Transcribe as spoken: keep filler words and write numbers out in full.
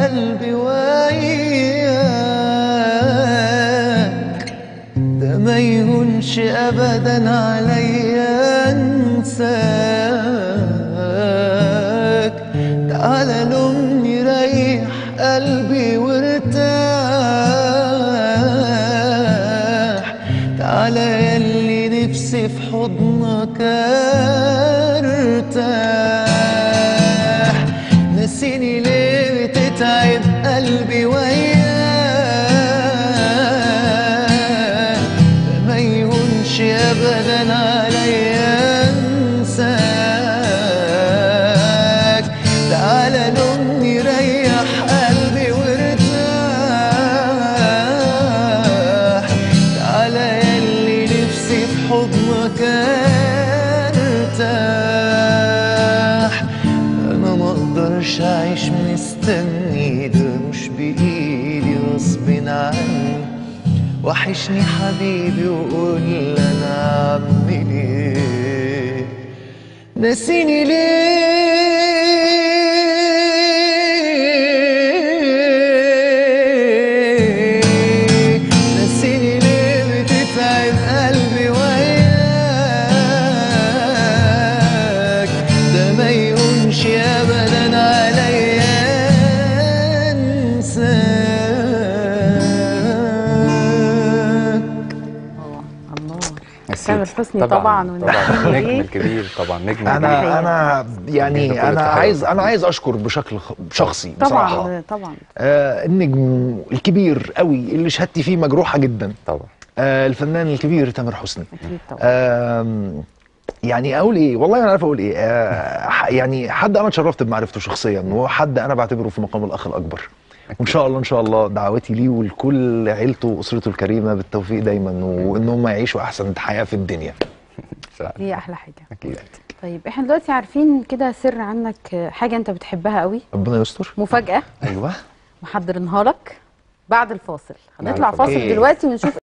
قلبي وياك، ده ما يهونش ابدا عليا انساك. تعالى لومني ريح قلبي وارتاح، تعالى ياللي نفسي في حضنك ارتاح. نسيني ليه بتتعب قلبي وياك، ما يهونش ابدا عليا انساك. تعالى لومني ريح قلبي وارتاح، تعالى ياللي نفسي في حضنك ارتاح. انا ما اقدرش اعيش مستني، ده مش بايدي غصب عني. وحشني حبيبي وقول انا اعمل ايه. نسيني ليه، نسيني ليه بتتعب قلبي وياك، ده ما يهونش ابدا عليا انساك. الله. نسيت. تامر حسني طبعا طبعا طبعا ونسيني نجم ليه. الكبير طبعا نجم انا الكبير. انا يعني كل انا التحية عايز انا والتقدير. عايز اشكر بشكل خ- شخصي بصراحه طبعا طبعا آه النجم الكبير قوي اللي شهادتي فيه مجروحه جدا، طبعا آه الفنان الكبير تامر حسني. اكيد طبعا. آه يعني اقول ايه، والله انا عارف اقول ايه. آه ح- يعني حد انا اتشرفت بمعرفته شخصيا، وحد انا بعتبره في مقام الاخ الاكبر. وان شاء الله ان شاء الله دعواتي ليه ولكل عيلته واسرته الكريمه بالتوفيق دايما، وان هم يعيشوا احسن حياه في الدنيا. دي احلى حاجه. اكيد. طيب احنا دلوقتي عارفين كده سر عنك، حاجه انت بتحبها قوي، ربنا يستر. مفاجاه ايوه محضرينها لك بعد الفاصل. بعد هنطلع الفاصل. فاصل أوكي. دلوقتي ونشوف